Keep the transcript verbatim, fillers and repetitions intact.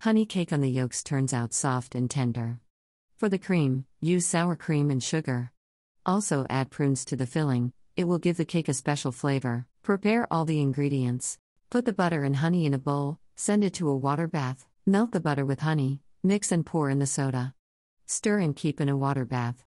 Honey cake on the yolks turns out soft and tender. For the cream, use sour cream and sugar. Also add prunes to the filling, it will give the cake a special flavor. Prepare all the ingredients. Put the butter and honey in a bowl, send it to a water bath, melt the butter with honey, mix and pour in the soda. Stir and keep in a water bath.